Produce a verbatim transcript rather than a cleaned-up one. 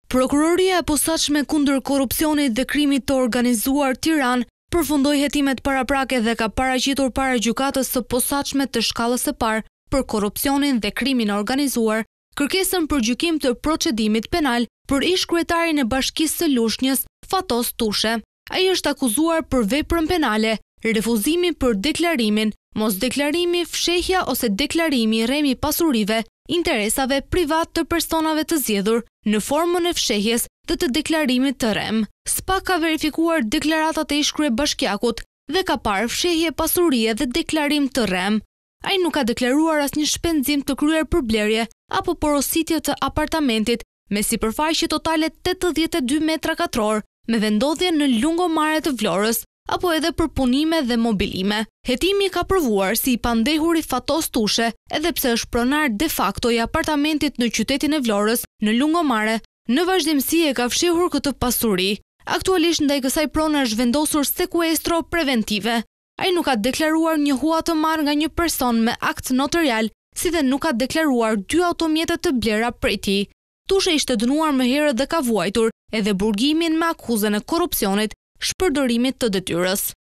Prokuroria e posaçme kundër korrupsionit dhe krimit të organizuar Tiranë përfundoi hetimet paraprake dhe ka paraqitur para gjykatës së posaçme të shkallës së parë për korrupsionin dhe krimin e organizuar kërkesën për gjykim të procedimit penal për ish-kryetarin e Bashkisë së Lushnjës, Fatos Tushe. Ai është akuzuar për veprën penale, refuzimi për deklarimin, mosdeklarimi, fshehja ose deklarimi i rremi pasurive, interesave privat të personave të zgjedhur në formën e fshehjes dhe të deklarimit të rrem. S P A ka verifikuar deklaratat e ish-kryebashkiakut dhe ka parë fshehje pasurie dhe deklarim të rrem. Ai nuk ka deklaruar asnjë shpenzim të kryer për blerje apo porositje të apartamentit me sipërfaqe totale tetëdhjetë e dy metra katror, me vendodhje në lungomare të Vlorës, apo edhe për punime dhe mobilime. Hetimi ka provuar si i pandehuri Fatos Tushe, edhe pse është pronar de facto i apartamentit në qytetin e Vlorës, në lungomare, në vazhdimsi e ka fshehur këtë pasuri. Aktualisht ndaj kësaj prone është vendosur sekuestro preventive. Ai nuk ka deklaruar një hua të marrë nga një person me akt notarial, si dhe nuk ka deklaruar dy automjete të blera prej tij. Tushe ishte dënuar më herët dhe ka vuajtur edhe burgimin me akuzën e korrupsionit, shpërdorimit të detyrës.